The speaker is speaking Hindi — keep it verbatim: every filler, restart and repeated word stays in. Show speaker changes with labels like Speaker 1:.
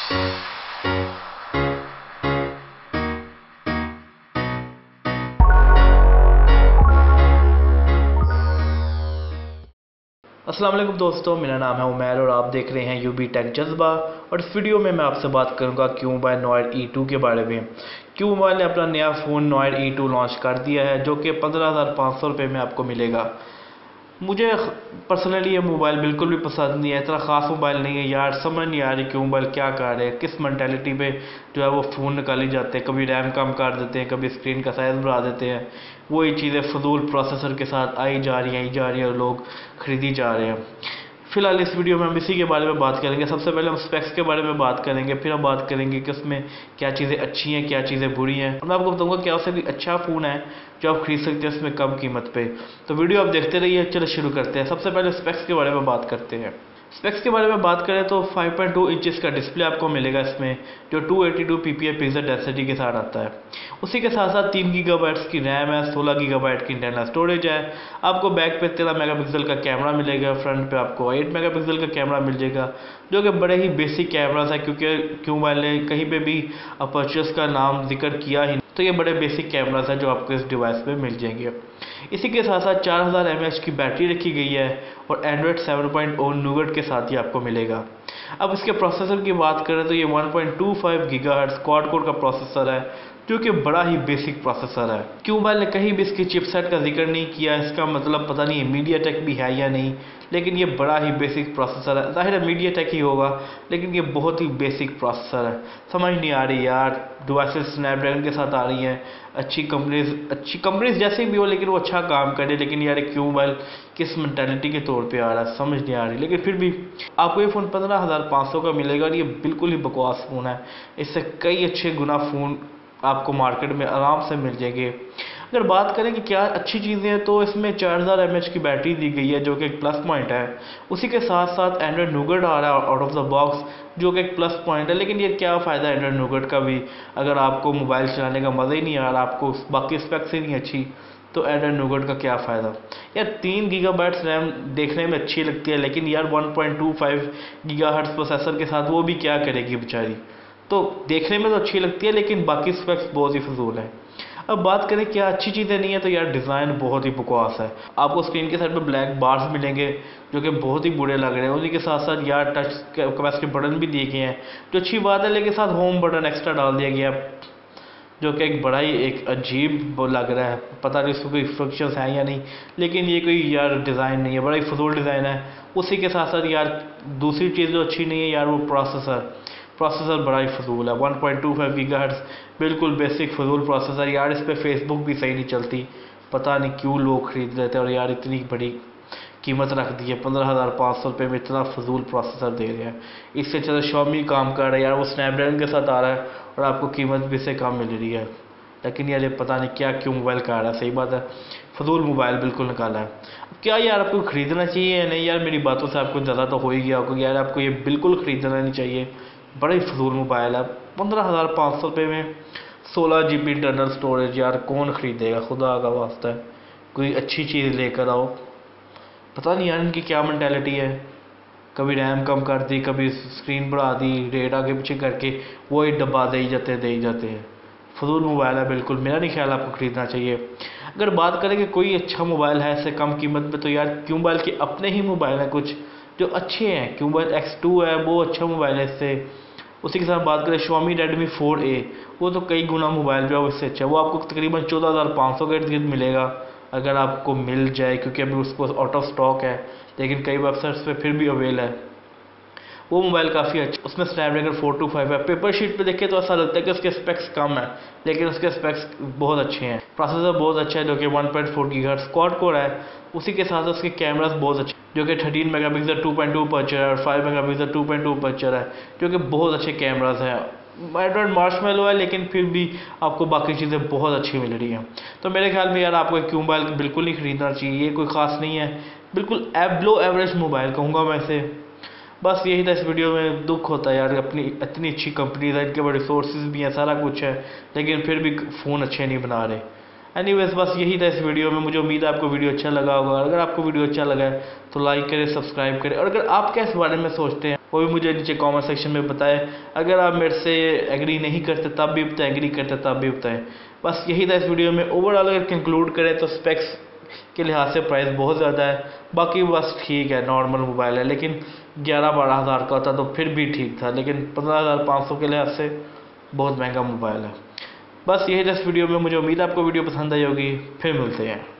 Speaker 1: अस्सलाम वालेकुम दोस्तों, मेरा नाम है उमैर और आप देख रहे हैं यूबी टेक जज्बा। और इस वीडियो में मैं आपसे बात करूंगा Q mobile Noir E two के बारे में। क्यू मोबाइल ने अपना नया phone Noir E two launch कर दिया है, जो कि पंद्रह हज़ार पाँच सौ रुपये में आपको मिलेगा। मुझे पर्सनली ये मोबाइल बिल्कुल भी पसंद नहीं है, इतना ख़ास मोबाइल नहीं है यार। समझ नहीं आ रही क्यों मोबाइल क्या कर रहे हैं, किस मेंटालिटी पे जो है वो फ़ोन निकाली जाते हैं। कभी रैम कम कर देते हैं, कभी स्क्रीन का साइज़ बढ़ा देते हैं। वही चीज़ें फजूल प्रोसेसर के साथ आई जा रही हैं आई जा रही हैं और लोग ख़रीदी जा रहे हैं। फिलहाल इस वीडियो में हम इसी के बारे में बात करेंगे। सबसे पहले हम स्पेक्स के बारे में बात करेंगे, फिर हम बात करेंगे कि उसमें क्या चीज़ें अच्छी हैं, क्या चीज़ें बुरी हैं। और मैं आपको बताऊंगा क्या उससे भी अच्छा फ़ोन है जो आप खरीद सकते हैं उसमें कम कीमत पे। तो वीडियो आप देखते रहिए। चलो शुरू करते हैं। सबसे पहले स्पेक्स के बारे में बात करते हैं। स्पेक्स के बारे में बात करें तो फाइव पॉइंट टू इंचेस का डिस्प्ले आपको मिलेगा इसमें, जो two eighty two P P I pixel density के साथ आता है। उसी के साथ साथ तीन गीगाबाइट्स की रैम है, सोलह गीगाबाइट की इंटरनल स्टोरेज है। आपको बैक पे तेरह मेगापिक्सल का कैमरा मिलेगा, फ्रंट पे आपको एट मेगापिक्सल का कैमरा मिल जाएगा, जो कि बड़े ही बेसिक कैमरास है। क्योंकि क्यों मोबाइल ने कहीं पे भी अपर्चर्स का नाम जिक्र किया ही, तो ये बड़े बेसिक कैमरास हैं जो आपको इस डिवाइस पे मिल जाएंगे। इसी के साथ साथ चार हज़ार एम ए एच की बैटरी रखी गई है और Android seven point O Nougat के साथ ही आपको मिलेगा। अब इसके प्रोसेसर की बात करें तो ये one point two five gigahertz quad core का प्रोसेसर है, जो कि बड़ा ही बेसिक प्रोसेसर है। क्यू मोबाइल ने कहीं भी इसकी चिपसेट का जिक्र नहीं किया, इसका मतलब पता नहीं है मीडिया टेक भी है या नहीं, लेकिन ये बड़ा ही बेसिक प्रोसेसर है। जाहिर है मीडिया टेक ही होगा, लेकिन ये बहुत ही बेसिक प्रोसेसर है। समझ नहीं आ रही यार, डिवाइसेस स्नैपड्रैगन के साथ आ रही हैं, अच्छी कंपनीज अच्छी कंपनीज जैसे भी हो, लेकिन वो अच्छा काम करे। लेकिन यार क्यू मोबाइल किस मेंटालिटी के तौर पे आ रहा है समझ नहीं आ रही। लेकिन फिर भी आपको ये फ़ोन पंद्रह हज़ार पाँच सौ का मिलेगा और ये बिल्कुल ही बकवास फ़ोन है। इससे कई अच्छे गुना फ़ोन आपको मार्केट में आराम से मिल जाएंगे। अगर बात करें कि क्या अच्छी चीज़ें हैं तो इसमें चार हज़ार एम ए एच की बैटरी दी गई है, जो कि एक प्लस पॉइंट है। उसी के साथ साथ एंड्रॉयड नूगट आ रहा है आउट ऑफ द बॉक्स, जो कि एक प्लस पॉइंट है। लेकिन ये क्या फ़ायदा है एंड्रॉयड नूगट का भी, अगर आपको मोबाइल चलाने का मज़ा ही नहीं आ रहा, आपको बाकी स्पेक्स ही नहीं अच्छी, तो एंड्रॉयड नूगट का क्या फ़ायदा। यार तीन गीगाबाइट्स रैम देखने में अच्छी लगती है, लेकिन यार one point two five gigahertz processor के साथ वो भी क्या करेगी बेचारी। तो देखने में तो अच्छी लगती है, लेकिन बाकी स्पेक्स बहुत ही फजूल है। अब बात करें क्या अच्छी चीज़ें नहीं है, तो यार डिज़ाइन बहुत ही बकवास है। आपको स्क्रीन के साइड पे ब्लैक बार्स मिलेंगे, जो कि बहुत ही बुरे लग रहे हैं। उन्हीं के साथ साथ यार टच कैपेसिटी बटन भी दिए गए हैं, जो अच्छी बात है, लेकिन साथ होम बटन एक्स्ट्रा डाल दिया गया, जो कि एक बड़ा ही एक अजीब वो लग रहा है। पता नहीं इसको कोई फंक्शंस हैं या नहीं, लेकिन ये कोई यार डिज़ाइन नहीं है, बड़ा ही फजूल डिज़ाइन है। उसी के साथ साथ यार दूसरी चीज़ जो अच्छी नहीं है यार, वो प्रोसेसर प्रोसेसर बड़ा ही फजूल है। One point two five gigahertz बिल्कुल बेसिक फजूल प्रोसेसर यार। इस पर फेसबुक भी सही नहीं चलती, पता नहीं क्यों लोग खरीद लेते हैं। और यार इतनी बड़ी कीमत रख दी है, पंद्रह हज़ार पाँच सौ रुपये में इतना फजूल प्रोसेसर दे रहे हैं। इससे चलो शॉमी काम कर रहा है यार, वो स्नैपड्रैगन के साथ आ रहा है और आपको कीमत भी से कम मिल रही है। लेकिन यार ये पता नहीं क्या क्यों मोबाइल का आ रहा है। सही बात है, फजूल मोबाइल बिल्कुल निकाला है। क्या यार आपको ख़रीदना चाहिए या नहीं? यार मेरी बातों से आपको ज़्यादा तो हो ही गया होगा यार, आपको ये बिल्कुल ख़रीदना नहीं चाहिए। बड़ा ही फजूल मोबाइल है, पंद्रह हज़ार पाँच सौ रुपये में सोलह जी बी इंटरनल स्टोरेज। यार कौन ख़रीदेगा, खुदा का वास्ता है कोई अच्छी चीज़ लेकर आओ। पता नहीं यार इनकी क्या मेंटालिटी है, कभी रैम कम कर दी, कभी स्क्रीन बढ़ा दी, रेट आगे पीछे करके वही डब्बा दे ही जाते दे ही जाते हैं। फजूल मोबाइल है बिल्कुल, मेरा नहीं ख्याल आपको ख़रीदना चाहिए। अगर बात करें कि कोई अच्छा मोबाइल है इससे कम कीमत में, तो यार क्यू मोबाइल के अपने ही मोबाइल हैं कुछ जो अच्छे हैं। क्यू मोबाइल एक्स टू है, वो अच्छा मोबाइल है इससे। उसी के साथ बात करें शॉमी रेडमी फोर ए, वो तो कई गुना मोबाइल जो है उससे अच्छा है। वो आपको तकरीबन चौदह हज़ार पाँच सौ के इर्द गिर्द मिलेगा, अगर आपको मिल जाए, क्योंकि अभी उसको आउट ऑफ स्टॉक है, लेकिन कई वेबसाइट्स पे फिर भी अवेल है। वो मोबाइल काफ़ी अच्छा, उसमें स्नैपड्रैगन फोर टू फाइव है। पेपर शीट पे देखें तो ऐसा लगता है कि उसके स्पेक्स कम है, लेकिन उसके स्पेक्स बहुत अच्छे हैं। प्रोसेसर बहुत अच्छा है, जो कि one point four gigahertz quad core है। उसी के साथ उसके कैमरास बहुत अच्छे, जो कि thirteen megapixel two point two aperture है और five megapixel two point two aperture है, जो कि बहुत अच्छे कैमरास हैं। एंड्रॉयड मार्शमैलो है, लेकिन फिर भी आपको बाकी चीज़ें बहुत अच्छी मिल रही हैं। तो मेरे ख्याल में यार आपको एक क्यू मोबाइल बिल्कुल नहीं ख़रीदना चाहिए, ये कोई ख़ास नहीं है, बिल्कुल एवलो एवरेज मोबाइल कहूँगा मैं इसे। बस यही था इस वीडियो में। दुख होता है यार, अपनी इतनी अच्छी कंपनीज है, इनके पास रिसोर्सेज भी हैं, सारा कुछ है, लेकिन फिर भी फ़ोन अच्छे नहीं बना रहे। एनीवेज बस यही था इस वीडियो में। मुझे उम्मीद है आपको वीडियो अच्छा लगा होगा। अगर आपको वीडियो अच्छा लगा है तो लाइक करें, सब्सक्राइब करें, और अगर आप क्या इस बारे में सोचते हैं वो भी मुझे नीचे कमेंट सेक्शन में बताएं। अगर आप मेरे से एग्री नहीं करते तब भी बताएं, एग्री करते तब भी बताएं। बस यही था इस वीडियो में। ओवरऑल अगर कंक्लूड करें तो स्पेक्स के लिहाज से प्राइस बहुत ज़्यादा है, बाकी बस ठीक है, नॉर्मल मोबाइल है। लेकिन ग्यारह बारह हज़ार का होता तो फिर भी ठीक था, लेकिन पंद्रह हज़ार पाँच सौ के लिहाज से बहुत महंगा मोबाइल है। बस यही था इस वीडियो में। मुझे उम्मीद है आपको वीडियो पसंद आई होगी। फिर मिलते हैं।